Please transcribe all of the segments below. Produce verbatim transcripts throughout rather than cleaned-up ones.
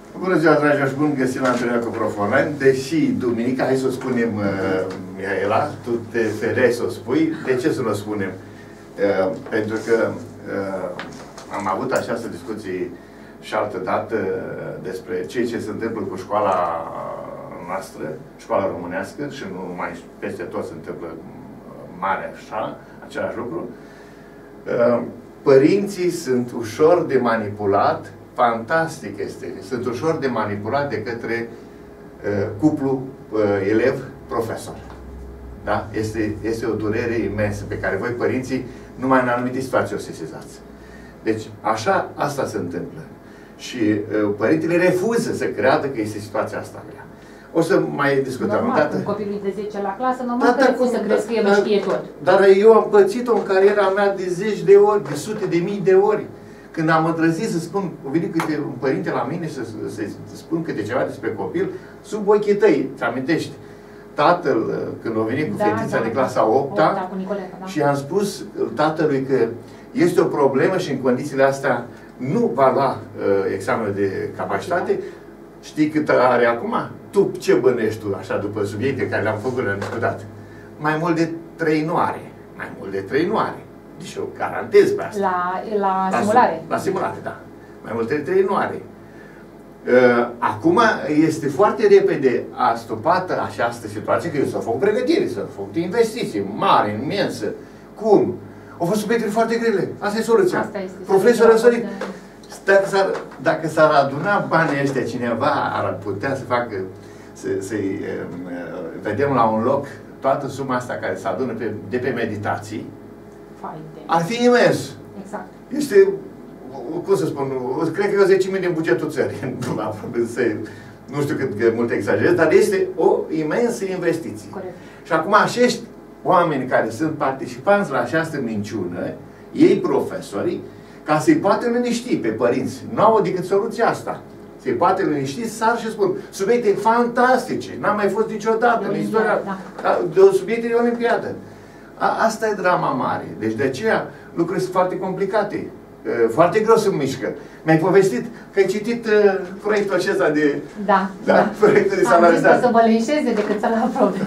Bună ziua, dragi și bun găsit la întâlnirea cu Prof Online. Deși duminica, hai să o spunem, uh, Mihaela, tu te fereai să o spui. De ce să o spunem? Uh, pentru că uh, am avut această discuție și altă dată despre ceea ce se întâmplă cu școala noastră, școala românească, și nu numai peste tot se întâmplă mare așa, același lucru. Uh, părinții sunt ușor de manipulat. Fantastic este. Sunt ușor de manipulat de către uh, cuplu uh, elev-profesor. Da? Este, este o durere imensă pe care voi, părinții, numai în anumite situații o sesizați. Deci, așa, asta se întâmplă. Și uh, părintele refuză să creadă că este situația asta grea. O să mai discutăm. Normal, Dată... un copilul de zece la clasă, normal că refuză să crezi că el știe tot. Dar eu am pățit-o în cariera mea de zeci de ori, de sute de mii de ori. Când am îndrăzit să spun, a venit câte un părinte la mine să, să, să spun câte ceva despre copil, sub ochii tăi, ți amintești? Tatăl, când a venit cu da, fetița da, de clasa a opta, da. și am spus tatălui că este o problemă și în condițiile astea nu va lua uh, examenul de capacitate. Da. Știi cât are acum? Tu ce bănești tu, așa, după subiecte care le-am făcut, le-am discutat? Mai mult de trei nu are. Mai mult de trei nu are. Deci eu garantez pe asta. La, la, la simulare. La simulare, da. Mai multe de trei nu are. Uh, acum este foarte repede astupată această situație, că eu s-au făcut pregătiri, s-au făcut investiții mari, imensă. Cum? Au fost subiecte foarte grele. Asta e soluția. Asta este. Profesorul Săric, dacă s-ar aduna banii ăștia, cineva ar putea să facă, să-i să uh, vedem la un loc toată suma asta care se adună pe, de pe meditații, Fainte. ar fi imens. Exact. Este, cum să spun, cred că e o zecime din bugetul țării. Nu știu cât că mult exagerez, dar este o imensă investiție. Corect. Și acum acești oameni care sunt participanți la această minciună, ei profesorii, ca să-i poată liniști pe părinți, nu au decât soluția asta. Se poate liniști, sar și spun subiecte fantastice, n-am mai fost niciodată în istoria, da. De o subiecte de olimpiadă. A, asta e drama mare. Deci de aceea lucrurile sunt foarte complicate. Foarte greu se mișcă. Mi-ai povestit că ai citit uh, proiectul acesta de... Da, da, da. Proiectul de salarizare. Am zis că să vă linșeze decât să-l aprobe.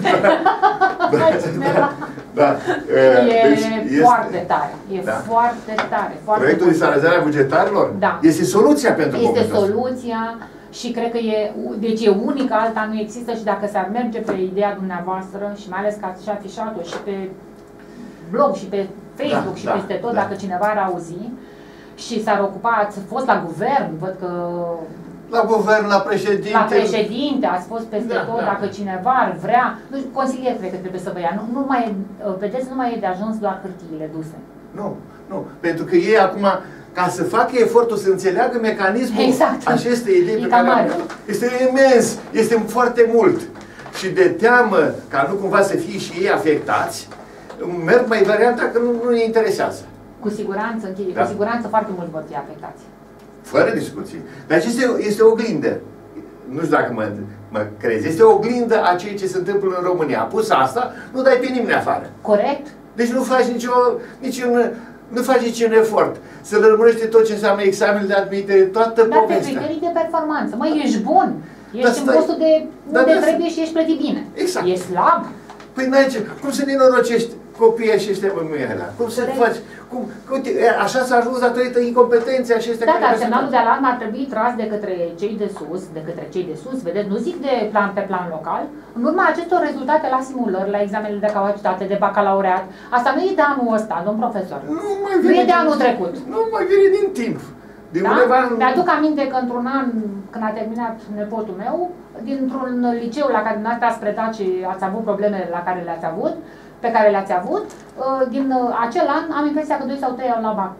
Da, da, da. E deci, foarte este, tare. E da. foarte tare. Foarte proiectul de salarizare a bugetarilor? Da. Este soluția pentru Este momentul soluția și cred că e, deci e unică, alta nu există și dacă s-ar merge pe ideea dumneavoastră și mai ales că ați și afișat-o și pe blog și pe Facebook, da, și da, peste tot, da. Dacă cineva ar auzi și s-ar ocupa, ați fost la guvern, văd că... La guvern, la președinte... La președinte, ați fost peste da, tot, da. Dacă cineva ar vrea... Nu, consilier cred că trebuie să vă ia. Nu, nu mai e, vedeți, nu mai e de ajuns doar hârtiile duse. Nu, nu. Pentru că ei acum, ca să facă efortul să înțeleagă mecanismul exact. Acestei idei pe care mare. Este imens, este foarte mult. Și de teamă ca nu cumva să fie și ei afectați, merg mai varianta că nu, nu îi interesează. Cu siguranță, încheie, da. Cu siguranță foarte mulți vor fi afectați. Fără discuții. Dar este, este o oglindă. Nu știu dacă mă, mă crezi. Este o oglindă a ceea ce se întâmplă în România. A pus asta, nu dai pe nimeni afară. Corect. Deci nu faci nicio, niciun, nu faci niciun efort. Să lămurește tot ce înseamnă examenul de admitere, toată dar povestea. Dar pe criterii de performanță. Măi, ești bun. Ești da, în postul de unde trebuie și ești plătit bine. Exact. Ești slab. Păi n-ai ce, cum să nenorocești copiii aceștia, mă, Mihaela? Cum să faci? Cum, uite, așa s-a ajuns datorită incompetenței aceștia. Da, dar semnalul de alarmă ar trebui tras de către cei de sus, de către cei de sus, vedeți, nu zic de plan pe plan local, în urma acestor rezultate la simulări, la examenele de capacitate, de bacalaureat. Asta nu e de anul ăsta, domn profesor. Nu mai vine. Nu e de anul trecut. Nu mai vine din timp. De da? undeva... Mi-aduc aminte că într-un an, când a terminat nepotul meu, dintr-un liceu la care dumneavoastră ați predat și ați avut problemele la care le-ați avut, pe care le-ați avut, din acel an am impresia că doi sau trei au la bac.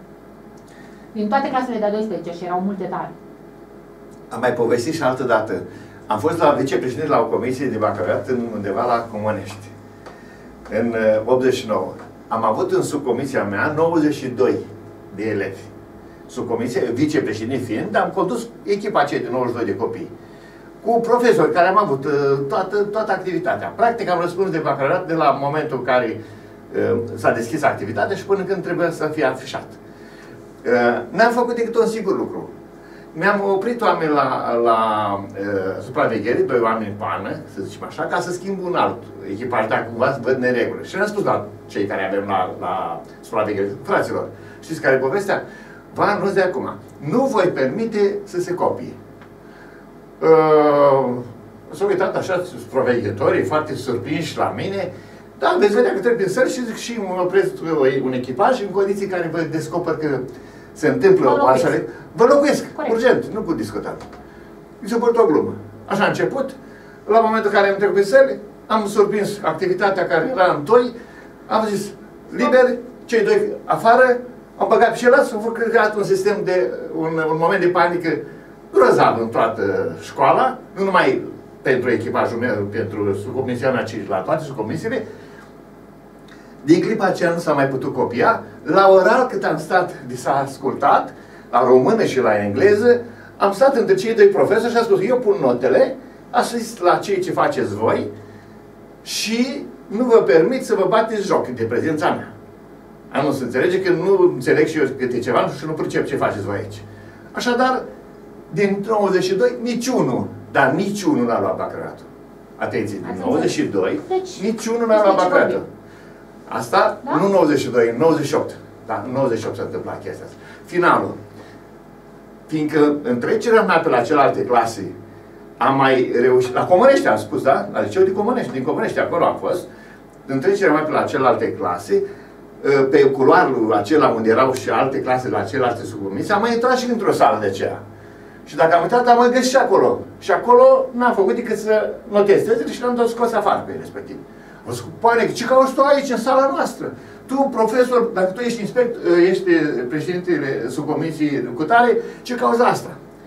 Din toate clasele de a doisprezece și erau multe tare. Am mai povestit și altă dată. Am fost la vicepreședinte la o comisie de bacalaureat undeva la Comănești. În optzeci și nouă. Am avut în subcomisia mea nouăzeci și doi de elevi. Subcomisia, vicepreședinte fiind, am condus echipa aceea de nouăzeci și doi de copii. Cu profesori care am avut toată, toată activitatea. Practic am răspuns de bacalaureat de la momentul în care uh, s-a deschis activitatea și până când trebuia să fie afișat. Uh, N-am făcut decât un singur lucru. mi-am oprit oameni la, la uh, supraveghere, doi oameni în pană, să zicem așa, ca să schimb un alt echipaj, dacă cumva văd neregulă. Și le-am spus la cei care avem la, la supraveghere, fraților, știți care e povestea? Vă anunț de acum, nu voi permite să se copie. Uh, S-au uitat așa supraveghetorii, foarte surprinși la mine. Da, veți vedea că trebuie să și zic și mă opresc un echipaj în condiții care vă descoper că se întâmplă o așa. Vă locuiesc, corect, urgent, nu pot discuta. Mi s-a părut o glumă. Așa a început. La momentul în care am trecut pe săli, am surprins activitatea care era în toi, am zis, liber, cei doi afară, am băgat pe ceilalți, am creat un sistem de, un, un moment de panică grozav în toată școala, nu numai pentru echipajul meu, pentru subcomisia mea, ci la toate subcomisiile. Din clipa aceea nu s-a mai putut copia. La oral, cât am stat, s-a ascultat, la română și la engleză, am stat între cei doi profesori și am spus, eu pun notele, asist la ceea ce faceți voi și nu vă permit să vă bateți joc de prezența mea. Am nu se înțelege că nu înțeleg și eu câte ceva și nu pricep ce faceți voi aici. Așadar, din nouăzeci și doi, niciunul, dar niciunul n-a luat bacalaureatul. Atenție, din nouăzeci și doi, deci, niciunul n-a luat bacalaureatul. Asta, da? Nu nouăzeci și doi, în nouăzeci și opt. Da, în nouăzeci și opt s-a întâmplat chestia asta. Finalul. Fiindcă în trecerea mea pe la celelalte clase am mai reușit, la Comănești am spus, da? La liceul din Comănești, din Comănești, acolo am fost. În trecerea mea pe la celelalte clase, pe culoarul acela unde erau și alte clase la celelalte subcomisii, am mai intrat și într-o sală de aceea. Și dacă am uitat, am mai găsit și acolo. Și acolo n-am făcut decât să notez tezele și l-am tot scos afară pe respectiv. O să pare, ce cauți tu aici, în sala noastră? Tu, profesor, dacă tu ești inspect, ești președintele subcomisiei cu tare, ce cauza asta?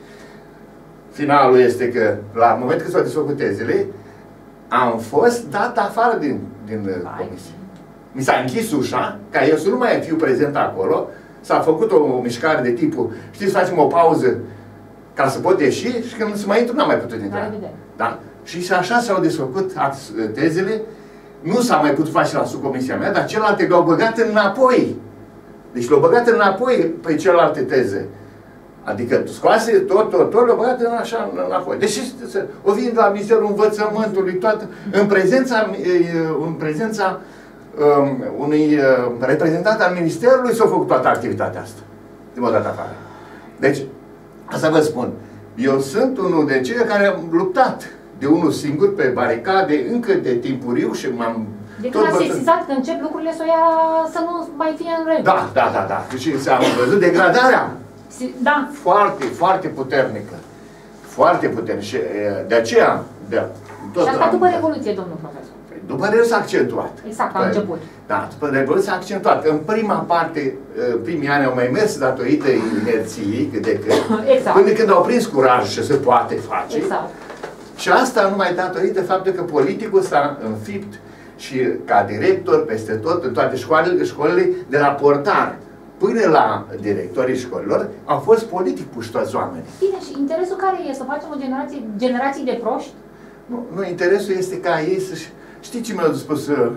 Finalul este că, la momentul când s-au desfăcut tezele, am fost dat afară din, din comisie. Mi s-a închis ușa, ca eu să nu mai fiu prezent acolo, s-a făcut o, o mișcare de tipul, știți, facem o pauză ca să pot ieși și când să mai intru, n-am mai putut intra. Da? Și așa s-au desfăcut tezele. Nu s-a mai putut face la subcomisia mea, dar celelalte le-au băgat înapoi. Deci le-au băgat înapoi pe celelalte teze. Adică scoase tot, tot, tot, le-au băgat în așa înapoi. Deci o vin la Ministerul Învățământului, toată, în prezența, în prezența um, unui uh, reprezentant al Ministerului s-a făcut toată activitatea asta. De m-au dat afară. Deci, asta vă spun. Eu sunt unul de cei care am luptat de unul singur pe baricade încă de timpuriu și m-am... De când ați sesizat că încep lucrurile să o ia să nu mai fie în regulă. Da, da, da, da. Și am văzut degradarea. Da. Foarte, foarte puternică. Foarte puternică. Și de aceea... De, tot și asta după Revoluție, domnul profesor. După Revoluție s-a accentuat. Exact, a început. Da, după Revoluție s-a accentuat. În prima parte, primii ani au mai mers datorită inerției, cât de cât. Exact. Până când au prins curaj și se poate face. Exact. Și asta numai datorită faptului că politicul s-a înfipt și ca director peste tot, în toate școlile, școlile de la portar până la directorii școlilor, au fost politic puși toți oamenii. Bine, și interesul care e? Să facem o generație, generații de proști? Nu, nu, interesul este ca ei să-și... Știi ce mi-a spus uh,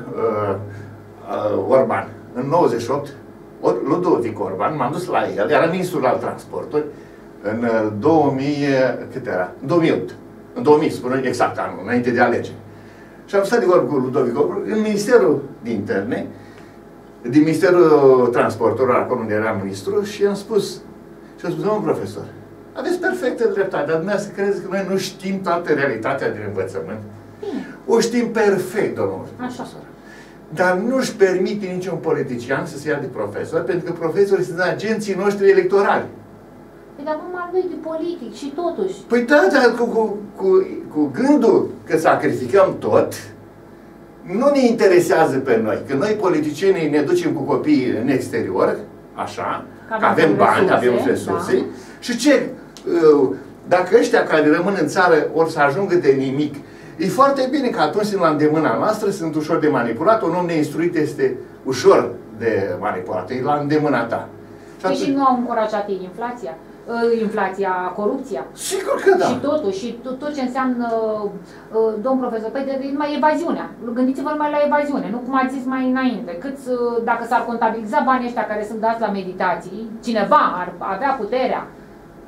uh, Orban? În nouăzeci și opt, Ludovic Orban, m-am dus la el, era ministrul al transportului, în uh, două mii, cât era? În două mii opt. În două mii, spune exact anul, înainte de alegeri. Și am stat de vorbă cu Ludovic Orban în Ministerul de Interne, din Ministerul Transporturilor, acolo unde era ministru, și am spus, și am spus, domnul profesor, aveți perfectă dreptate, dar dumneavoastră credeți că noi nu știm toată realitatea din învățământ? Bine. O știm perfect, domnul profesor. Așa. Dar nu-și permite niciun politician să se ia de profesor, pentru că profesorii sunt agenții noștri electorali. Păi dar numai lui de politic și totuși. Păi da, dar cu, cu, cu, cu gândul că sacrificăm tot, nu ne interesează pe noi. Că noi politicienii ne ducem cu copiii în exterior, așa, că avem, avem bani, resurse, avem resurse, da. Și ce? Dacă ăștia care rămân în țară or să ajungă de nimic, e foarte bine că atunci sunt la îndemâna noastră, sunt ușor de manipulat, un om neinstruit este ușor de manipulat, e la îndemâna ta. Și, atunci... și nu au încurajat ei inflația? Inflația, corupția. Sigur că da. Și totul, și tot, tot ce înseamnă, domn profesor, păi de numai evaziunea. Gândiți-vă numai la evaziune, nu cum ați zis mai înainte. Cât, dacă s-ar contabiliza banii ăștia care sunt dați la meditații, cineva ar avea puterea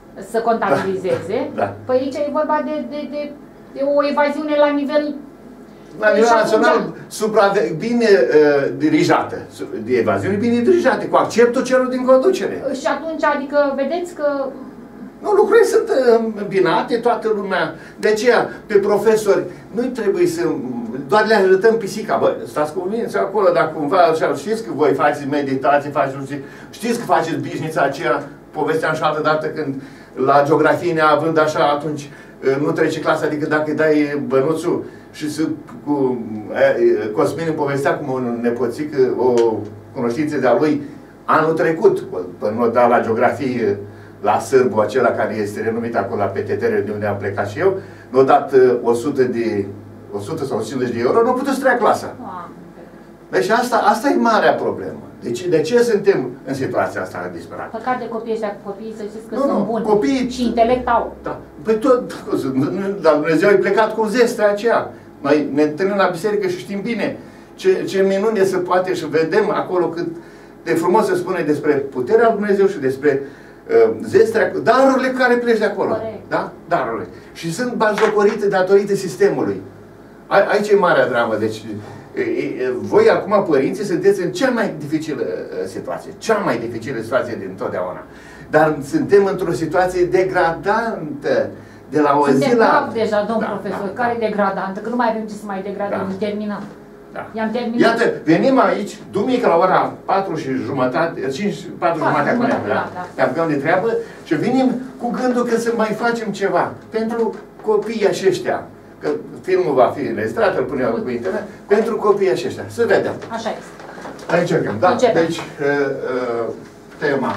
să contabilizeze. Da. Păi aici e vorba de, de, de, de o evaziune la nivel... La nivel național, suprave, bine uh, dirijată. De evaziune bine dirijate, cu acceptul celor din conducere. Și atunci, adică, vedeți că... Nu, lucrurile sunt îmbinate, toată lumea. De aceea, pe profesori, nu trebuie să... Doar le arătăm pisica. Bă, stați cu mine acolo, dar cumva așa, știți că voi faceți meditație, faceți... Știți că faceți bișnița aceea, povesteam și altă dată când la geografie neavând așa, atunci nu trece clasa decât dacă îi dai bănuțul. Și să, cu Cosmin îmi povestea cum un nepoțic, o cunoștință de-a lui, anul trecut, până nu da la geografie, la sârbu acela care este renumit acolo la P T T R, de unde am plecat și eu, nu a dat o sută de, o sută sau o sută cincizeci de euro, nu a putut să treia clasa. Deci asta, asta e marea problemă. Deci, de ce suntem în situația asta disperată? Păcat de copii ăștia, copiii să știți că nu, sunt nu, buni copiii, și intelect au. Da. Păi tot, dar Dumnezeu e plecat cu zestea aceea. Noi ne întâlnim la biserică și știm bine ce, ce minune se poate și vedem acolo cât de frumos se spune despre puterea lui Dumnezeu și despre uh, zestrea, darurile care pleci de acolo. Corect. Da? Darurile. Și sunt batjocorite datorită sistemului. A, aici e marea dramă. Deci, e, e, voi acum, părinții, sunteți în cea mai dificilă uh, situație. Cea mai dificilă situație din totdeauna. Dar suntem într-o situație degradantă. De la o Suntem zi la praf deja, domn da, profesor, da, care da. e degradantă, că nu mai avem ce să mai degradăm, Da. terminăm. Da. I-am terminat. Iată, venim aici, duminică la ora patru și jumătate, cinci, patru jumătate acum, jumătate, da, da, da. ne apucăm de treabă și venim cu gândul că să mai facem ceva pentru copiii aceștia. Că filmul va fi înregistrat, îl punem pe internet, pentru copiii aceștia. Să vedem. Așa este. Hai încercăm, da. Începem. Deci, uh, uh, tema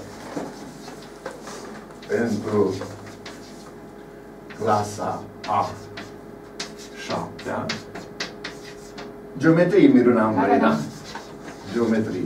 pentru clasa A șaptea. Geometrie, Miruna, am vrei, da? Geometrie.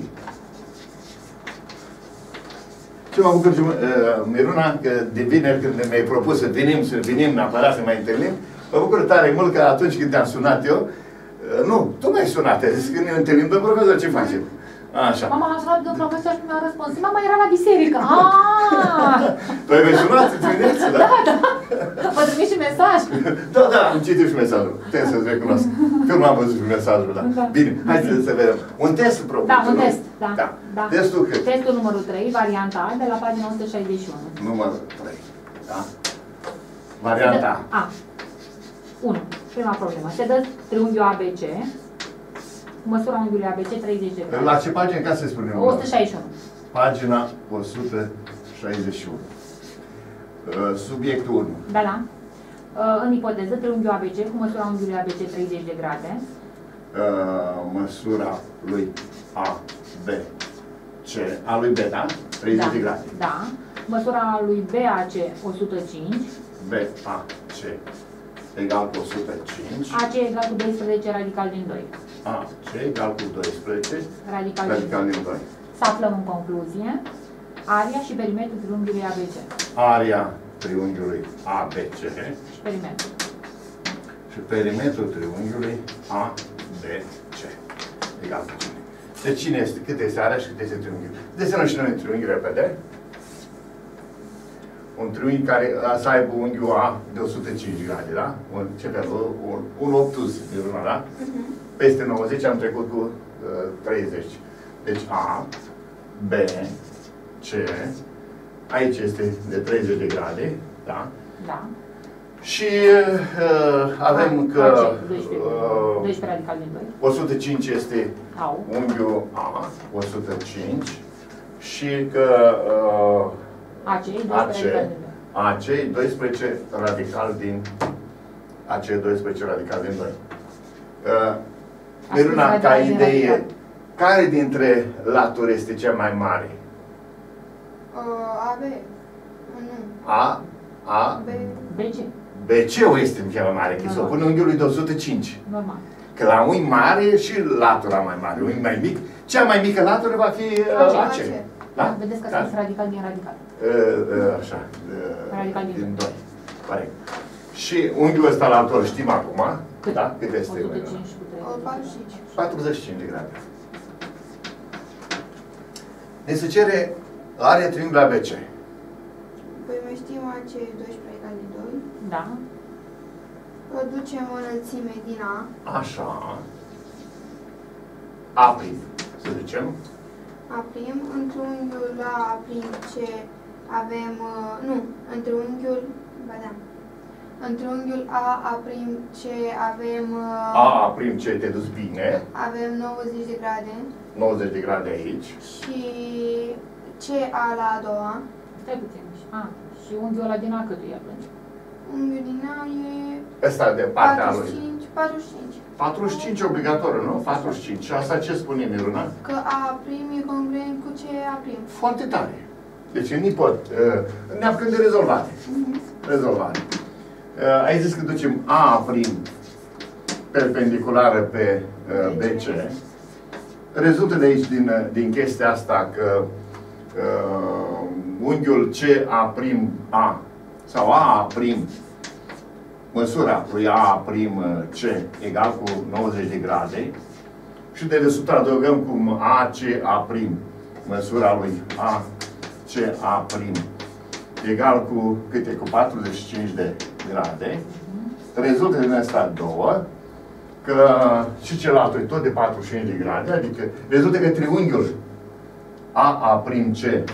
Ce mă bucur, uh, Miruna, că de vineri când mi-ai propus să venim, să venim neapărat să mai întâlnim, mă bucur tare mult că atunci când te-am sunat eu, uh, nu, tu m-ai sunat, ai zis că ne întâlnim, domnul profesor, ce facem? Așa. Mama a sunat de un profesor și mi-a răspuns. Mama era la biserică. Aaaa! Tu ai mai sunat dimineața, da? Da, da. Vă trimis și mesaj. Da, da, am citit și mesajul. Trebuie să-ți recunosc. Eu nu am văzut și mesajul, da. Da. Bine, hai să, să vedem. Un test propus. Da, un test. Da. Da. Da. Testul cât? Testul numărul trei, varianta A, de la pagina o sută șaizeci și unu. Numărul trei. Da? Varianta A. A. unu. Prima problemă. Se dă triunghiul A B C. Măsura unghiului A B C treizeci de grade. La ce pagină, ca să spunem? o sută șaizeci și unu. Pagina o sută șaizeci și unu. Subiectul unu. Da, da. În ipoteză, triunghiul A B C cu măsura unghiului A B C treizeci de grade. Măsura lui A B C. A lui B, da? treizeci Da, de grade. da. Măsura lui B A C o sută cinci. B A C egal cu o sută cinci. A C egal cu doisprezece radical din doi. A C egal cu doisprezece Radical, radical din din doi. Să aflăm în concluzie aria și perimetrul triunghiului A B C. Aria triunghiului A B C Și perimetrul. și perimetrul triunghiului A B C egal cu cine? Deci cine este? Cât este aria și cât este triunghiul? Desenăm și noi triunghi repede. Un triunghi care să aibă unghiul A de o sută cinci grade, da? Un, ce fel? Un, un obtuz, de urmă, da? Uh-huh. Peste nouăzeci am trecut cu uh, treizeci. Deci A, B, C, aici este de treizeci de grade, da? Da. Și uh, avem A, că A C, doisprezece, uh, doisprezece radical din doi. o sută cinci este Au. unghiul A, o sută cinci, și că uh, A C, doisprezece radical din doi. A C, doisprezece radical din A C, doisprezece radical din doi. Uh, Miruna, ca idee, care dintre laturi este cea mai mare? Uh, A B. Nu. A, A, B. B C. B C-ul este cea mai mare, că se opune unghiului de o sută cinci. Normal. Că la unghi mare și latura mai mare, unghi mai mic, cea mai mică latură va fi uh, A C. Da? Vedeți că sunt radical din radical. Uh, uh, așa. Uh, Radical din din doi. Corect. Și unghiul ăsta la altor știm acum. Cât? Da? Cât este? o sută cinci cu patruzeci și cinci. patruzeci și cinci de grade. Ne se cere area triunghiului A B C. Păi mai Noi știm A C doisprezece egal de doi. Da. Ducem o înălțime din A. Așa. A prim. Să zicem. A prim. În triunghiul la A prim C avem, uh, nu, în triunghiul, ba da, în triunghiul A A prim C avem, uh, A A prim C, te duci bine. avem nouăzeci de grade. nouăzeci de grade aici. Și C A la a doua. Stai puțin. A, și unghiul ăla din A cât e atunci? Unghiul din A e Ăsta de partea lui. patruzeci și cinci, patruzeci și cinci. patruzeci și cinci obligatoriu, nu? patruzeci și cinci. Și asta ce spune Miruna? Că A prim e congruent cu C A prim. Foarte tare. Deci în nipot. Ne apucăm de rezolvare. Rezolvare. Ai zis că ducem A prim perpendiculară pe B C. Rezultă de aici, din, din chestia asta, că uh, unghiul C A prim A sau A A prim, măsura lui A A prim C egal cu nouăzeci de grade și de desubt adăugăm cum A C A prim, măsura lui A C A prim egal cu câte? Cu patruzeci și cinci de grade. Rezultă din asta două, că și celălalt e tot de patruzeci și cinci de grade, adică rezultă că triunghiul A A prim C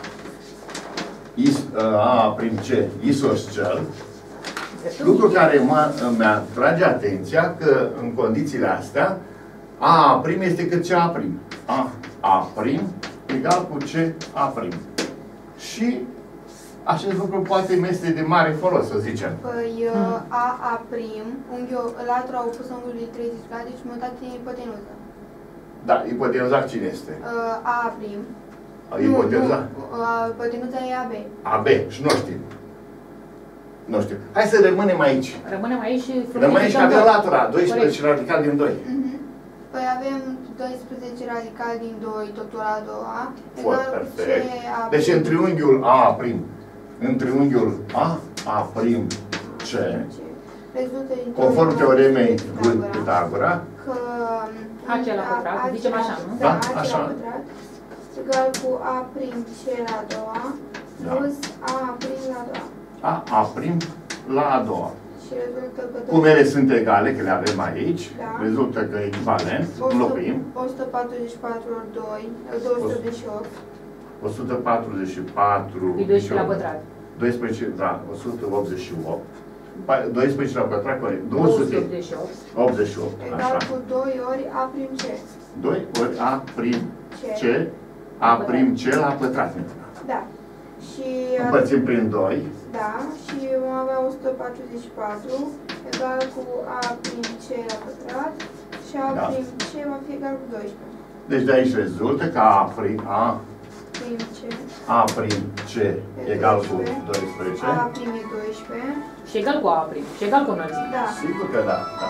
is, A A prim C isoscel, lucru care mă, îmi atrage atenția că în condițiile astea A A prim este cât C A prim. A A prim egal cu C A prim. Și acest lucru poate mi este de mare folos, să zicem. Păi A A prim, unghiul, latura opusă unghiului treizeci grade și jumătate din ipotenuză. Da, ipotenuza cine este? A A prim. Ipotenuza? Nu, nu, ipotenuza e A B. A B. Și nu știu. Nu știu. Hai să rămânem aici. Rămânem aici și... Rămânem aici că avem latura. doisprezece radical din doi. Uh-huh. Păi avem doisprezece radical din doi, totul la a doua. Foarte perfect. Deci în triunghiul A prim, în triunghiul A A prim C, rezultă din conform teoremei lui Pitagora, că A C la pătrat, zicem așa, nu? Da, Da, A C așa. la pătrat egal cu A prim C la a doua plus A prim la a doua. A A prim la a doua. Și rezultă că... Cum ele sunt egale, că le avem aici, Da. rezultă că e echivalent, înlocuim. o sută patruzeci și patru ori doi, două sute optzeci și opt. o sută patruzeci și patru... E doisprezece la pătrat. doisprezece, da, o sută optzeci și opt. doisprezece la pătrat, corect. două sute optzeci și opt. Egal Așa. cu doi ori A prim C. doi ori A prim C. C, A prim C la pătrat. Da. Și... Împărțim prin doi. Da, și vom avea o sută patruzeci și patru egal cu A prim C la pătrat și A Da. prim C va fi egal cu doisprezece. Deci de aici rezultă că A prim, A, Prim C. A prim C egal cu doisprezece. A prim e doisprezece. Și egal cu A prim. Și egal cu înălțime. Da. Sigur că da, da.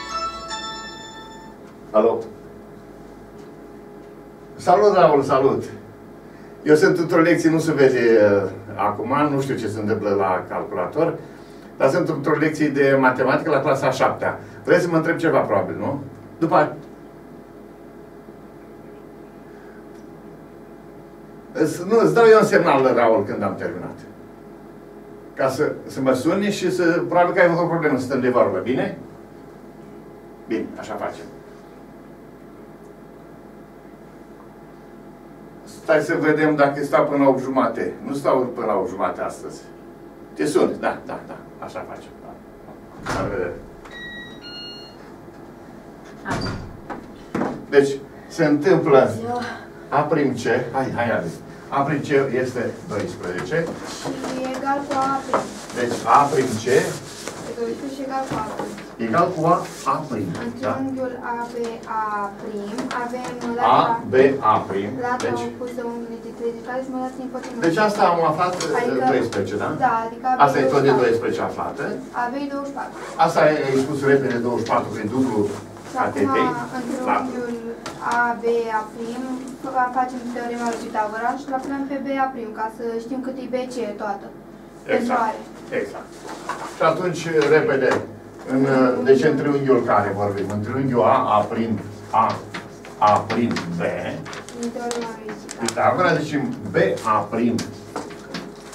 Alo? Salut, Raul, salut! Eu sunt într-o lecție, nu se vede uh, acum, nu știu ce se întâmplă la calculator, dar sunt într-o lecție de matematică la clasa a șaptea. Vrei să mă întreb ceva, probabil, nu? După... Îți- Nu, îți dau eu un semnal, Raul, când am terminat. Ca să, să mă suni și să... Probabil că ai avut o problemă să stăm de vorbă, bine? Bine, așa facem. Stai să vedem dacă stau până la opt jumate. Nu stau până la opt jumate astăzi. Te sun? Da, da, da. Așa facem. La revedere. Deci, se întâmplă A prim C. Hai, hai, hai. A prim C este doisprezece. Și egal cu A prim. Deci, A prim C E doisprezece și egal cu A prim. egal cu A, A prim. În Da? triunghiul A B A prim avem A, latura, B, A prim. latura Deci, opusă unghiului de treizeci grade și jumătate din ipotenuză. deci asta am aflat Adică- doisprezece, da? Da, adică A B Asta e tot de douăzeci și patru. doisprezece aflată. A B douăzeci și patru. Asta ai spus repede douăzeci și patru prin dublu Și A T acum, T. în La... triunghiul A B A prim, facem teorema lui Pitagora și la punem pe B A prim, ca să știm cât e B C toată. Pentru Exact. are. Exact. Și atunci, repede, în, deci în triunghiul care vorbim? În triunghiul A, A prim, A, A prim, B. Din teorema lui Pitagora. Pitagora, deci B, A prim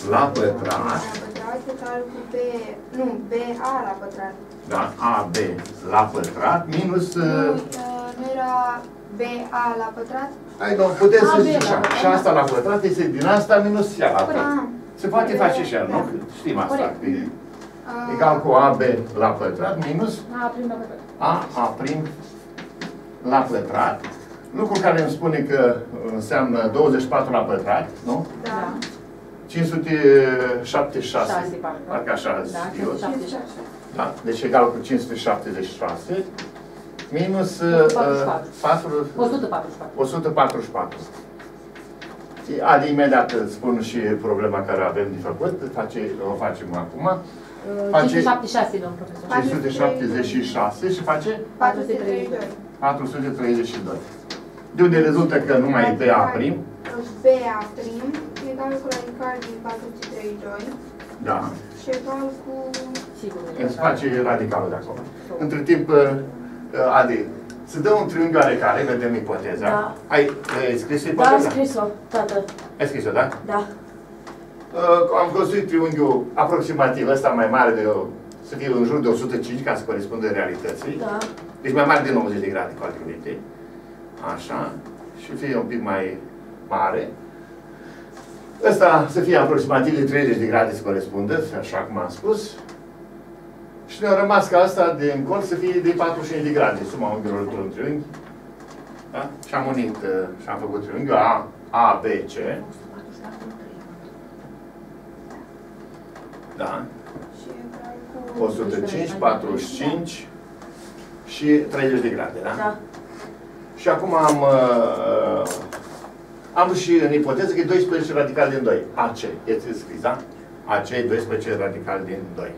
la pătrat. La pătrat egal cu B, nu, B A la pătrat. Da, A B la pătrat minus... Nu, uh, nu era B A la pătrat? Hai, nu, putem să A B zic așa. Și asta la pătrat este din asta minus ea la pătrat. Ah. Se poate face și ea, nu? Știm asta. Corect. Uh, Egal cu A B la pătrat minus A prim la pătrat. A A prim la pătrat. Lucru care îmi spune că înseamnă douăzeci și patru la pătrat, nu? Da. cinci sute șaptezeci și șase. șase, parcă. Parcă așa Da, zic cinci eu. sute șaptezeci și șase. Da, deci egal cu cinci sute șaptezeci și șase minus patru. o sută patruzeci și patru. o sută patruzeci și patru. Adi, imediat îți spun și problema care avem de făcut, face, o facem acum. cinci sute șaptezeci și șase, domn profesor. cinci sute șaptezeci și șase și face patru sute treizeci și doi. patru sute treizeci și doi. De unde rezultă că numai B A prim. B A prim egal cu radical din patru sute treizeci și doi. Da. Și egal cu... Sigur. Îți face radicalul de acolo. Între timp, Adi, să dă un triunghi oarecare, vedem ipoteza. Da. Ai, ai scris Da, ipoteza? am scris-o, tată. Ai scris-o, da? Da. Uh, am construit triunghiul aproximativ, ăsta mai mare de, să fie în jur de o sută cinci, ca să corespundă realității. Da. Deci mai mare de nouăzeci de grade, cu alte cuvinte. Așa. Și fie un pic mai mare. Ăsta să fie aproximativ de treizeci de grade să corespundă, așa cum am spus. Și ne-a rămas ca asta de încolo să fie de patruzeci și cinci de grade, suma unghiurilor într-un triunghi. Da? Și am unit uh, și am făcut triunghiul A, A, B, C. Da. Și egal cu... o sută cinci, patruzeci și cinci și treizeci de grade, da? Da. Și acum am uh, am și în ipoteză că e doisprezece radical din doi. A C, este scris, da? A C e doisprezece radical din doi.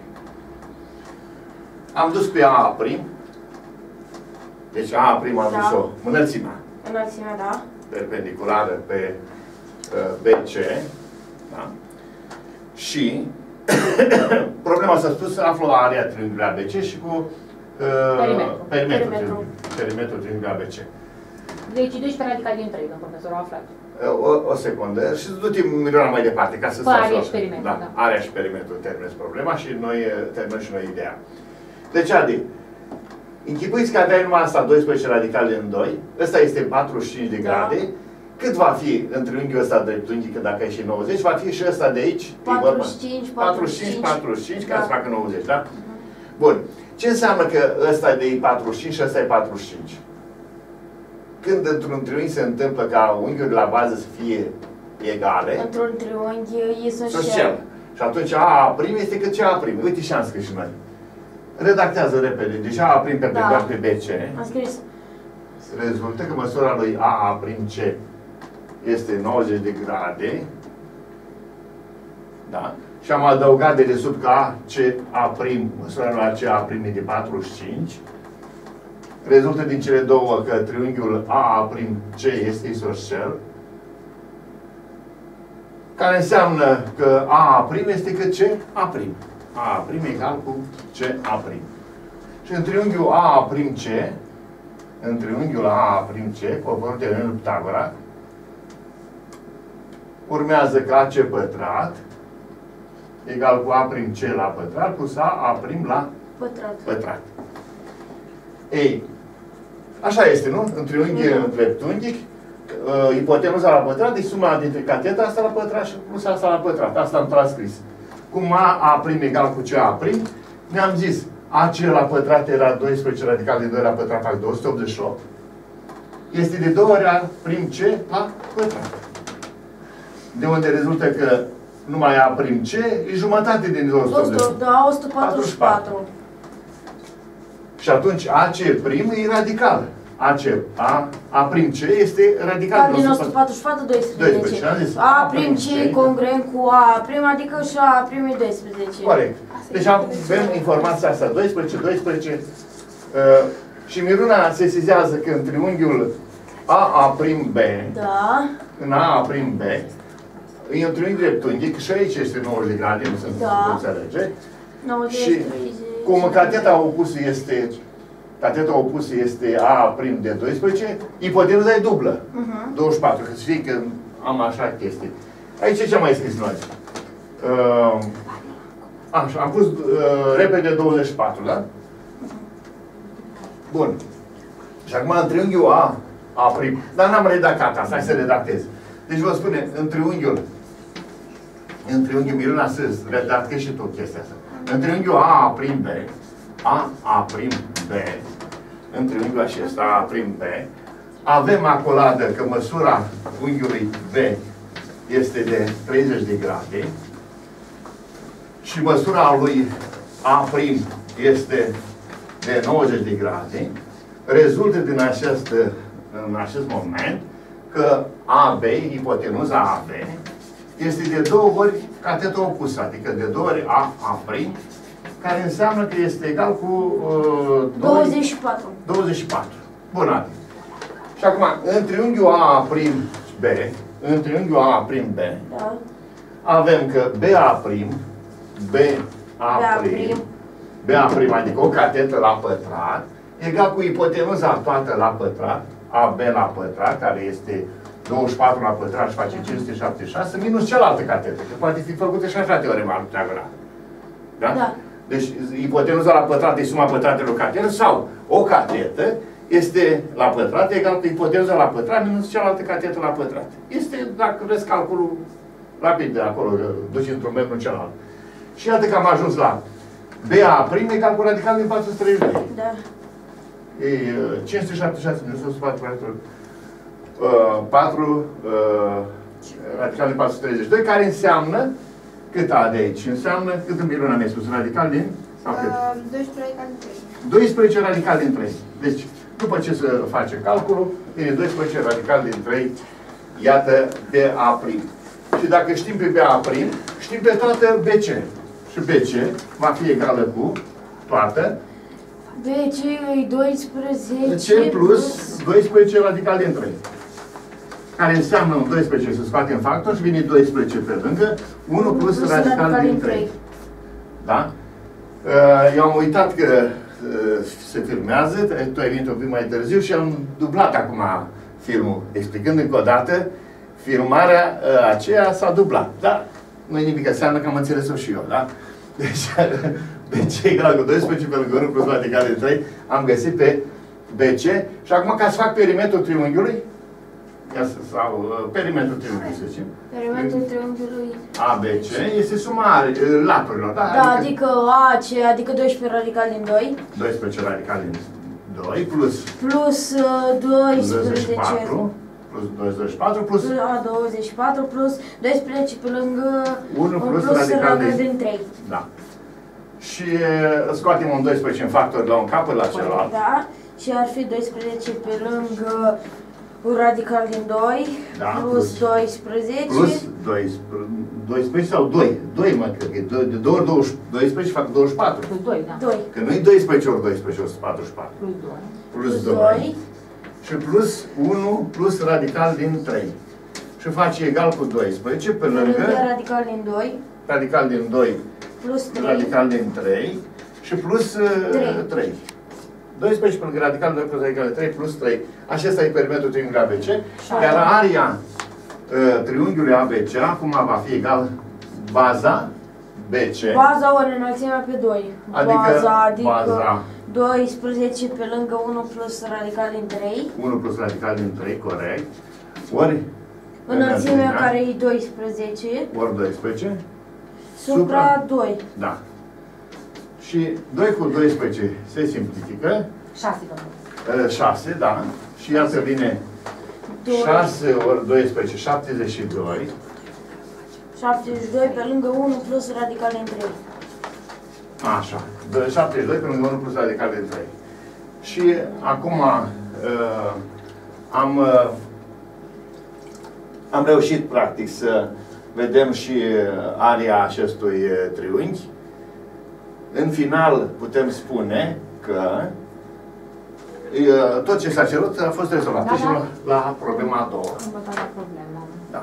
Am dus pe A prim. Deci A prim am Da. dus-o înălțimea Înălțimea, da. perpendiculară pe uh, B C. Da? Și problema s-a spus, află area triunghiului A B C și cu uh, Perimetru. perimetrul Perimetru. triunghiului. Perimetrul triunghiului A B C. Deci doisprezece radical din trei, domn profesor, au aflat. O, o secundă și du-te Mirona mai departe ca să Cu area rezolve. și perimetru, Da, da. area și perimetrul terminezi problema și noi terminăm și noi ideea. Deci, Adi, închipuiți că aveai numai asta doisprezece radical din doi, ăsta este patruzeci și cinci de Da. grade, cât va fi în triunghiul ăsta dreptunghi, că dacă ai și nouăzeci, va fi și ăsta de aici, patruzeci și cinci, patruzeci și cinci, patruzeci și cinci, Da. ca să facă nouăzeci, da? Bun. Ce înseamnă că ăsta de patruzeci și cinci și ăsta e patruzeci și cinci? Când într-un triunghi se întâmplă ca unghiurile la bază să fie egale, Într-un triunghi e sunt sunt cel. Și atunci A prim este cât ce A prim. Uite și am scris și noi. Redactează repede. Deci A prim pe Da. doar pe B C. Am scris. Rezultă că măsura lui A prim C este nouăzeci de grade. Da? Și am adăugat de desubt că A C A prim, măsura lui A C A prim e de patruzeci și cinci. Rezultă din cele două că triunghiul A prim C este isoscel. Care înseamnă că A prim este că C A prim. A prim egal cu C A prim. Și în triunghiul A prim C, în triunghiul A prim C, conform teoremului Pitagora, urmează că A C pătrat egal cu A prim C la pătrat plus A A prim la Pătrat. pătrat. Ei, așa este, nu? În triunghi Mhm. dreptunghic, uh, ipotenuza la pătrat e suma dintre cateta asta la pătrat și plus asta la pătrat. Asta am transcris. Cum A A prim egal cu C A prim, ne-am zis A C la pătrat era doisprezece radical de doi la pătrat fac două sute optzeci și opt. Este de două ori A prim C la pătrat. De unde rezultă că numai A prim C e jumătate din două sute optzeci și opt. Da, o sută patruzeci și patru. Și atunci A C prim e radical. A C, A, A prim C este radical. Ca din o sută patruzeci și patru, doisprezece. doisprezece. Am zis, A prim C e congruent cu A prim, adică și A prim e doisprezece. Corect. Deci avem informația asta, doisprezece, doisprezece. Uh, și Miruna se sizează că în triunghiul A A prim B, Da. în A A prim B, e un triunghi dreptunghic, și aici este nouăzeci de grade, nu se Da. înțelege. nouăzeci, Și treizeci. cum cateta opusă este, cateta opusă este A prim de doisprezece, ipotenuza e dublă. Mhm. douăzeci și patru, că să fie că am așa chestii. Aici ce am mai scris noi? Uh, așa, am pus uh, repede douăzeci și patru, da? Bun. Și acum în triunghiul A, A prim, dar n-am redactat asta, hai să redactez. Deci vă spune, în triunghiul, în triunghiul, Miruna, să redactezi și tu chestia asta. În triunghiul A, A prim B, A, A prim B, în triunghiul acesta, A prim B, avem acoladă că măsura unghiului B este de treizeci de grade și măsura lui A prim este de nouăzeci de grade. Rezultă din acest, în acest moment că A B, ipotenuza A B, este de două ori catetul opus, adică de două ori A A prim, care înseamnă că este egal cu uh, douăzeci și patru. douăzeci și patru. Bun, adică. Și acum, în triunghiul A A prim B, în triunghiul A A prim B, Da. avem că B A prim, B A prim, B A prim, adică o catetă la pătrat, egal cu ipotenuza toată la pătrat, A B la pătrat, care este douăzeci și patru la pătrat și face cinci sute șaptezeci și șase, minus cealaltă catetă, că poate fi făcută și așa teorema lui Pitagora. Da? Da. Deci, ipotenuza la pătrat e suma pătratelor catetelor sau o catetă este la pătrat egal cu ipotenuza la pătrat minus cealaltă catetă la pătrat. Este, dacă vreți, calculul rapid de acolo, duci într-un membru în celălalt. Și iată că am ajuns la B A prim egal cu radical din patru sute treizeci și doi. Da. E cinci sute șaptezeci și șase minus o sută patru, patru radical din patru sute treizeci și doi, care înseamnă cât A de aici? Înseamnă cât în Miruna mi-a spus? Radical din? Sau cât? Uh, doisprezece radical din trei. doisprezece radical din trei. Deci, după ce se face calculul, vine doisprezece radical din trei, iată, de A prim. Și dacă știm pe B A prim, știm pe toată B C. Și B C va fi egală cu toată B C e doisprezece C plus doisprezece radical din trei. Care înseamnă un doisprezece să scoatem factor și vine doisprezece pe lângă, unu plus, plus radical, radical din trei. Da? Eu am uitat că se filmează, tu ai venit un pic mai târziu și am dublat acum filmul. Explicând încă o dată, filmarea aceea s-a dublat. Da? Nu e nimic, înseamnă că am înțeles-o și eu, da? Deci, B C egal cu doisprezece pe lângă unu plus radical din trei, am găsit pe B C și acum ca să fac perimetrul triunghiului, ia să, sau perimetrul triunghiului, să zicem. Perimetrul triunghiului A B C este suma laturilor, da? Da, adică A C, adică doisprezece radical din doi. doisprezece radical din doi plus Plus doisprezece. douăzeci și patru. Plus douăzeci și patru plus A douăzeci și patru plus doisprezece pe lângă unu plus, plus radical, radical din, din trei. Da. Și scoatem un doisprezece în factor la un capăt la celălalt. Da. Și ar fi doisprezece pe lângă un radical din doi, Da, plus, plus doisprezece. Plus doisprezece sau doi. doi mă, cred că e de două ori doisprezece fac douăzeci și patru. Plus doi, da. doi. Că nu e doisprezece ori doisprezece, o sută patruzeci și patru. Plus doi. Plus Plus doi. doi. Și plus unu plus radical din trei. Și face egal cu doisprezece pe lângă radical din doi. Radical din doi. Plus trei. Radical din trei. Și plus trei. trei. doisprezece pe lângă radical din doi plus radical din trei plus trei. Acesta e perimetrul triunghiului A B C. Iar aria uh, triunghiului A B C acum va fi egal baza B C. Baza ori înălțimea pe doi. Adică baza, adică baza doisprezece pe lângă unu plus radical din trei. unu plus radical din trei, corect. Ori Înălțimea care e doisprezece. Ori doisprezece. Supra doi. Da. Și doi cu doisprezece se simplifică. șase, domnule. șase, da. Și iată vine șase ori doisprezece, șaptezeci și doi. șaptezeci și doi pe lângă unu plus radical din trei. Așa. șaptezeci și doi pe lângă unu plus radical din trei. Și acum uh, am, uh, am reușit practic să vedem și aria acestui triunghi. În final putem spune că uh, tot ce s-a cerut a fost rezolvat. Da, și da. la, la problema a doua. Următoarea problemă. Da.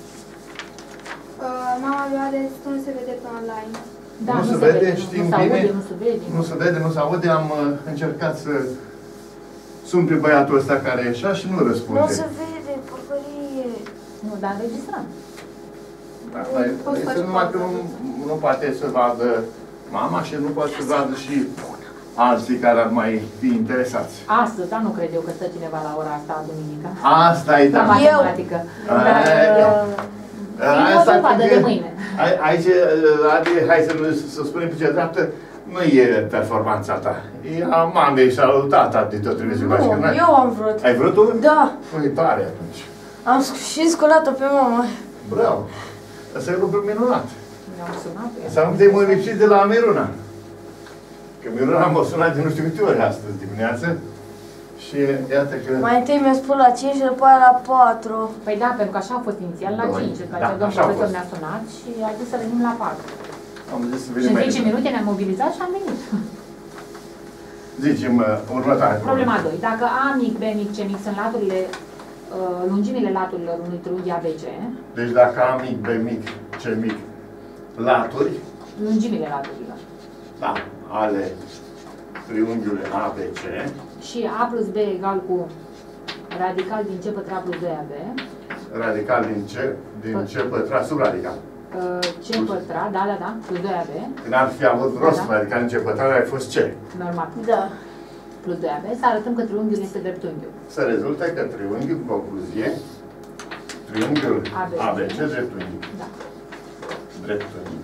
Uh, mama lui Ades nu se vede pe online. Da, Nu nu, se se vede, vede, știm nu se bine. aude, nu se vede. Nu se vede, nu se aude. Am uh, încercat să sun pe băiatul ăsta care e așa și nu răspunde. Nu se vede, porcărie. Nu, dar înregistrăm. Dar este numai că nu, nu poate să vadă mama și nu poate să vadă și alții care ar mai fi interesați. Astăzi, dar nu cred eu că stă cineva la ora asta, duminica. Asta e, da. La matematică. Dar Aia, o să vadă de mâine. Aici, Adi, hai să, să spunem pe ce dreaptă, nu e performanța ta. E a mamei și a lui tata de tot trebuie să faci. Nu, eu am vrut. Ai vrut tu? Da. Păi tare atunci. Am și sculat-o pe mama. Bravo. Asta e lucru minunat. Mi-am sunat pe ea. Să nu te mai lipsit de la Miruna. Că Miruna m-a sunat de nu știu câte ori astăzi dimineață. Și iată că... Mai întâi mi-a spus la cinci și după aia la patru. Păi da, pentru că așa a fost inițial la Doi. cinci. După Da, aceea domnul așa a profesor fost. ne-a sunat și a zis să venim la patru. Am zis să Și venim în mai zece repede. minute ne-am mobilizat și am venit. Zicem uh, următoarea Problema doi. Dacă A mic, B mic, C mic sunt laturile, uh, lungimile laturilor unui triunghi A B C, Deci dacă A mic, B mic, C mic, laturi, lungimile laturilor, da, ale triunghiului A B C, și A plus B egal cu radical din C pătrat plus doi A B, radical din C, din C pătrat sub radical. uh, C pătrat, da, da, da, plus doi A B, Când ar fi avut rost Da. radical din C pătrat, ar fi fost C. normal, Da. plus doi A B, să arătăm că triunghiul este dreptunghiul. Să rezulte că triunghiul, în concluzie, triunghiul A B C. A B C dreptunghi. Da. Dreptunghi.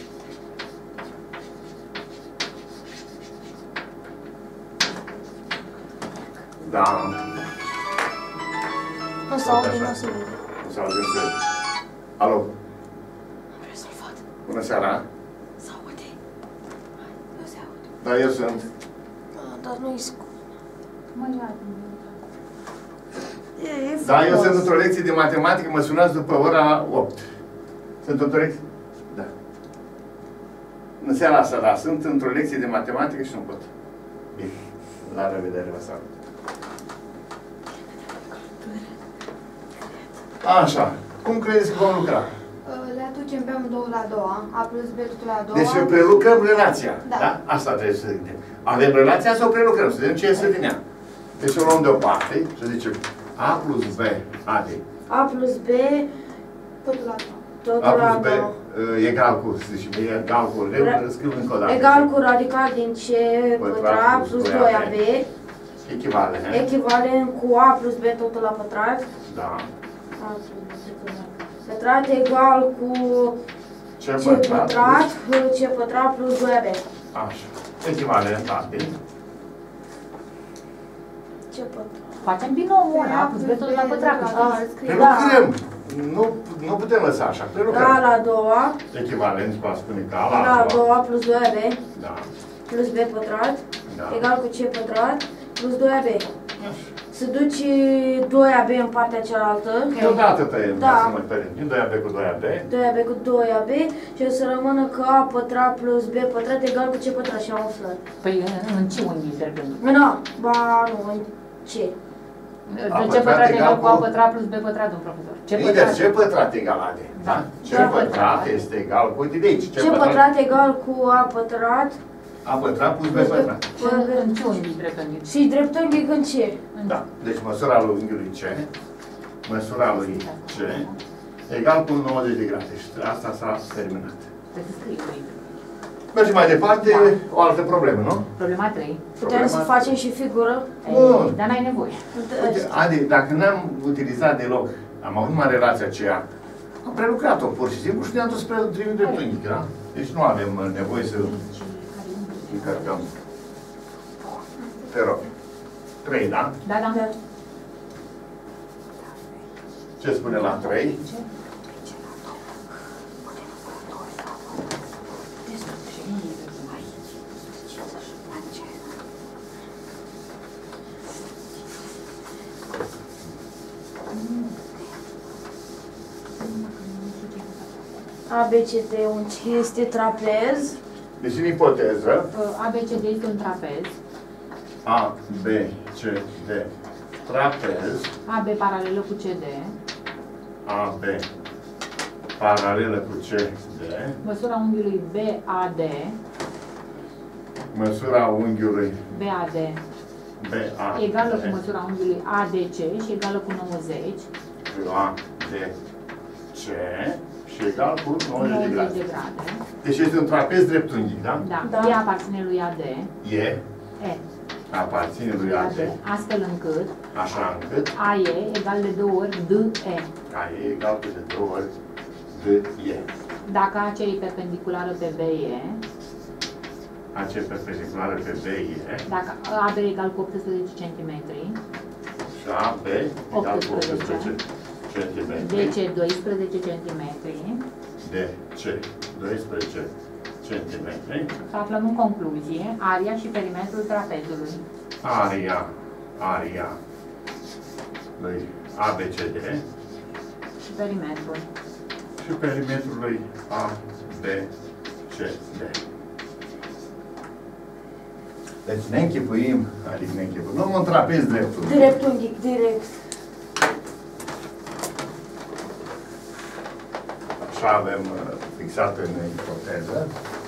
Da. Nu s-au auzit, nu se vede. Nu s-au auzit, nu se vede. Alo, Rezolvat. bună seara. S-aude. Nu se aude. Da, eu sunt. Dar nu-i scu... Mă iată. E, e Da, eu frumos. sunt într-o lecție de matematică, mă sunați după ora opt. Sunt într-o lecție? Da. În seara asta, da, sunt într-o lecție de matematică și nu pot. Bine, la revedere, vă salut. Așa, cum credeți că vom lucra? Le aducem pe amândouă la a doua, A plus B totul la a doua. Deci prelucrăm relația, da. Da. Asta trebuie să gândim. Avem relația sau prelucrăm? Să vedem ce iese din ea. Deci o luăm deoparte și zicem A plus B, Adi. A plus B, Totul la a doua. totul A la plus B două. uh, egal cu, să zicem, egal cu, le scriu încă o dată. Egal cu radical din C pătrat plus doi A B, Echivalent. echivalent cu A plus B totul la pătrat. Da. A plus B totul la pătrat egal cu Ce C pătrat? pătrat, C pătrat plus doi A B. Așa. Echivalent, Adi. C pătrat. Facem binomul ăla, A plus B totul la pătrat, că știți? Prelucrăm. Nu, nu putem lăsa așa. A Prelucrăm. la a doua, Echivalent, va spune că A la la a a doua. doua plus doi A B Da. plus B pătrat Da. egal cu C pătrat plus doi A B. Așa. Se duce doi A B în partea cealaltă. Deodată tăiem, Da. ca să mai tăiem. Din doi A B cu doi A B. doi A B cu doi A B și o să rămână că A pătrat plus B pătrat egal cu C pătrat și am aflat. Păi în, în ce unghi intervenim? Nu, ba nu, în C. A De C pătrat pătrat egal egal cu cu- A pătrat plus B pătrat, domn profesor. C Invers, pătrat. ce pătrat egal A D? Da? Ce Da. pătrat este egal cu, uite de aici, C pătrat egal cu A pătrat A pătrat plus B pătrat. Și în, în ce unghi dreptunghi? și dreptunghi în C. În Da. Deci măsura lui unghiului C, măsura lui C, egal cu nouăzeci de grade. Și asta s-a terminat. Trebuie să scriu aici. Mergem mai departe, o altă problemă, nu? Problema trei. Putem să facem și figură. Bun. Dar n-ai nevoie. Uite, Adi, dacă n-am utilizat deloc, am avut numai relația aceea, am prelucrat-o pur și simplu și ne-am dus spre triunghi dreptunghi, da? Deci nu avem uh, nevoie să încărcăm. Te rog. trei, da? Da, da. Da. Ce spune la trei? A B C D este trapez. Deci în ipoteză, A B C D este un trapez. A, B, C, D, trapez, A B paralelă cu C D. A, B, paralelă cu C, D, Măsura unghiului B A D. măsura unghiului B A D B, A, egală cu D, măsura unghiului A D C și egală cu nouăzeci. A, D, C și egal cu nouăzeci de grade. de grade. Deci este un trapez dreptunghic, da? Da. Da. E aparține lui A D. E E. aparține lui A D, Astfel încât așa încât A E egal de două ori D E. A e egal cu de două ori D E. Dacă A C e perpendiculară pe B E, A C perpendiculară pe B E dacă A B egal cu optsprezece centimetri, și A B egal cu optsprezece centimetri. D C doisprezece centimetri, D C doisprezece centimetri. să aflăm în concluzie aria și perimetrul trapezului. Aria, aria lui A B C D Și perimetrul. și perimetrul lui A B C D. Deci ne închipuim, adică ne închipuim, luăm un trapez dreptul. Dreptunghic, direct. Așa avem uh, fixat în ipoteză.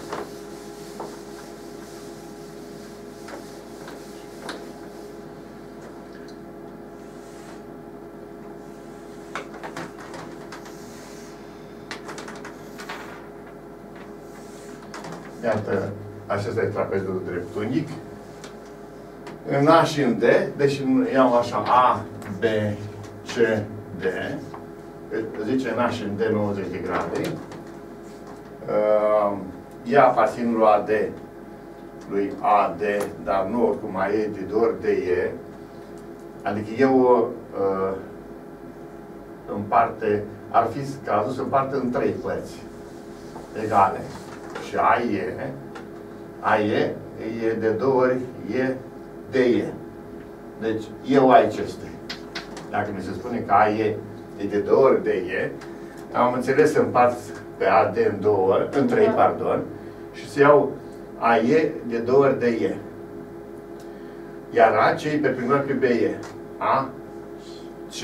Iată, acesta e trapezul dreptunghic. În A și în D, deci iau așa A, B, C, D. Zice în A și în D nouăzeci de grade. Uh, ea aparține lui A D, lui A D, dar nu oricum A E, de două ori de E. Adică eu uh, în parte, ar fi cazul să împartă în trei părți egale. Și A E, A E, e de două ori E de E. Deci eu aici este. Dacă mi se spune că A E e de două ori de E, am înțeles să împart pe A D în două ori, în trei, pardon, și să iau A E de două ori de E. Iar A C e perpendicular pe B E. A C,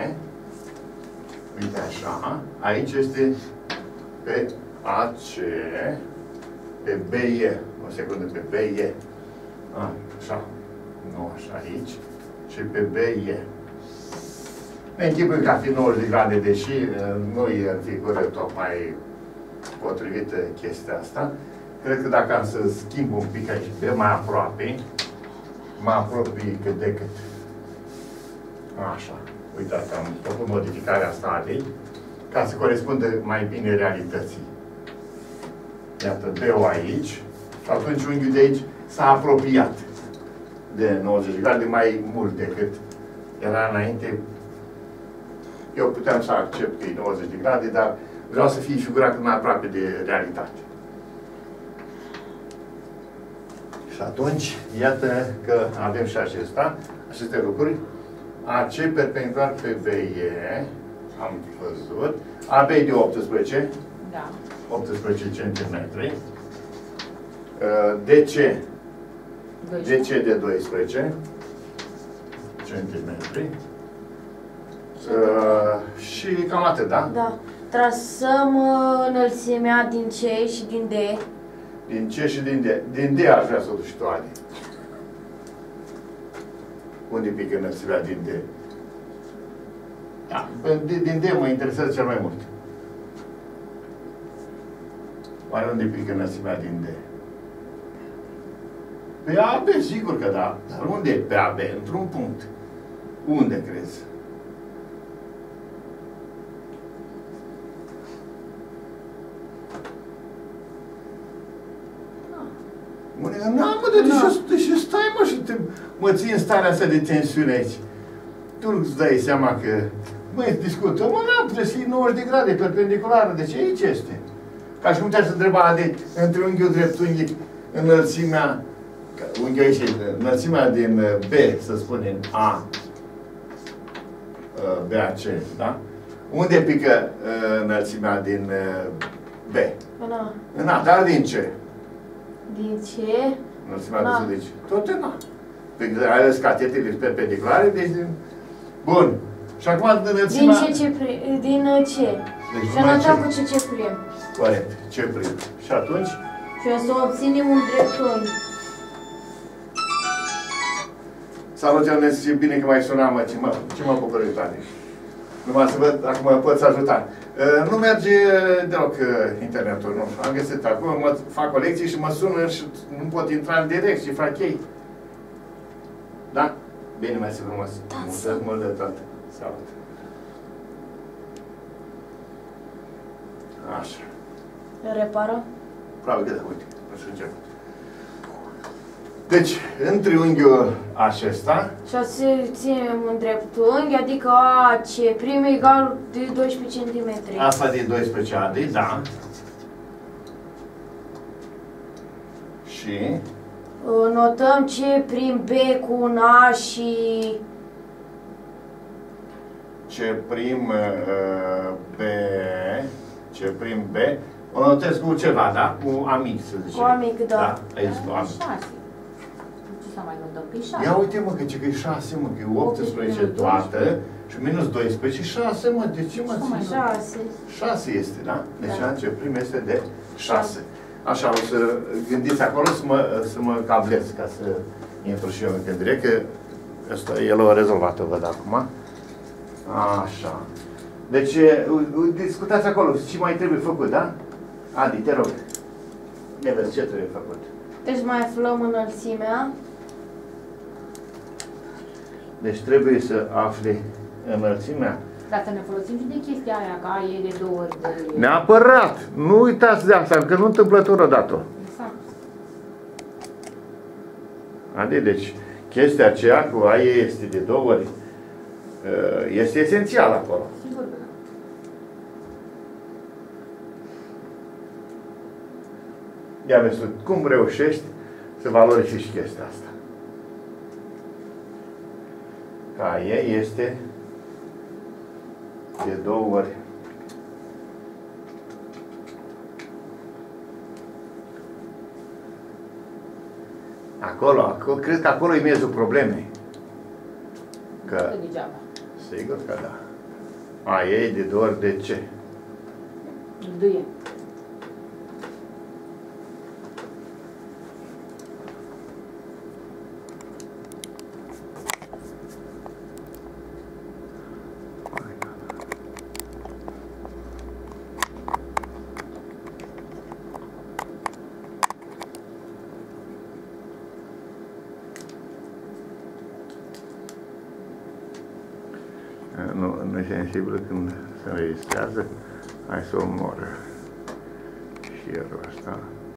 uite așa, aici este pe A C, pe B E, o secundă, pe B E. A, așa, nu așa aici, și pe B E. Ne închipui că ar fi nouăzeci de grade, deși nu e în figură tocmai potrivită chestia asta. Cred că dacă am să schimb un pic aici, pe mai aproape, mă apropii cât de cât. Așa. Uitați, am făcut modificarea asta de ca să corespundă mai bine realității. Iată, B-ul aici și atunci unghiul de aici s-a apropiat de nouăzeci de grade mai mult decât era înainte. Eu puteam să accept că e nouăzeci de grade, dar vreau să fie figura cât mai aproape de realitate. Și atunci, iată că avem și acesta, aceste lucruri. A C perpendicular pe B E, am văzut. A B de optsprezece, Da. optsprezece centimetri. D C, D C de doisprezece centimetri. Uh, și cam atât, da? Da. Trasăm uh, înălțimea din C și din D. Din C și din D. Din D aș vrea să o duci tu, Adi. Unde pică înălțimea din D? Da. Din D mă interesează cel mai mult. Oare unde pică înălțimea din D? Pe A B, sigur că da. Dar unde e pe A B? Într-un punct. Unde crezi? Unde? Nu, mă, de ce, ce stai, mă, și te, mă ții în starea asta de tensiune aici? Tu îți dai seama că, măi, discutăm, mă, n-am putut să fie nouăzeci de grade perpendiculară, deci aici este. Ca și cum te-aș întreba de între unghiul dreptunghic, înălțimea, unghiul aici, înălțimea din B, să spunem, A, B A C, da? Unde pică înălțimea din B? În A. În A, dar din ce? Din C? Înălțimea de deci tot în A. Pe care ai ales catetele perpendiculare, deci din... Bun. Și acum înălțimea... Din C, C prim, din C. Deci și anotăm cu C, C prim. Corect. C prim. Și atunci? Și o să obținem un dreptunghi. Salut, Ionescu, e bine că mai sunam, mă, ce mă, ce mă bucură tare. Numai să văd, acum pot să ajuta. Uh, nu merge deloc uh, internetul, nu. Am găsit acum, mă fac colecții și mă sună și nu pot intra în direct și fac ei. Da? Bine, mersi frumos. Mulțumesc mult de tot. Salut. Așa. Repară? Probabil că da, uite, nu știu început. Deci, în triunghiul acesta... Și o să ținem în dreptunghi, adică A C prim egal de doisprezece centimetri. Asta de doisprezece A D, da. Și... Notăm C prim B cu un A și... C prim uh, B... C prim B... O notez cu ceva, da? Cu A mic, să zicem. Cu A mic, da. Da, aici cu A mic. șase. Ce să mai notăm? Că e șase. Ia uite, mă, că e șase, mă, că e optsprezece toată și minus doisprezece, șase, mă, de ce mă țin? șase. șase este, da? Deci Da. C prim este de șase. Așa, o să gândiți acolo să mă, să mă cablez, ca să intru și eu în direct, că ăsta, el o rezolvat-o, văd acum. Așa. Deci, discutați acolo, ce mai trebuie făcut, da? Adi, te rog. Ne vezi ce trebuie făcut. Deci mai aflăm înălțimea. Deci trebuie să afli înălțimea. Dar să ne folosim și de chestia aia, că A e de două ori de... Neapărat! Nu uitați de asta, că nu întâmplător o dată. Exact. Adi, deci, chestia aceea cu A este de două ori, este esențial acolo. Sigur că da. Ia vezi tu, cum reușești să valorifici chestia asta? Ca E este de două ori acolo, acolo, cred că acolo e miezul problemei. Că, Că degeaba. sigur că da. A E de două ori de ce? Duie. Nu, nu e sensibilă când se înregistrează. Hai să o omor și el asta.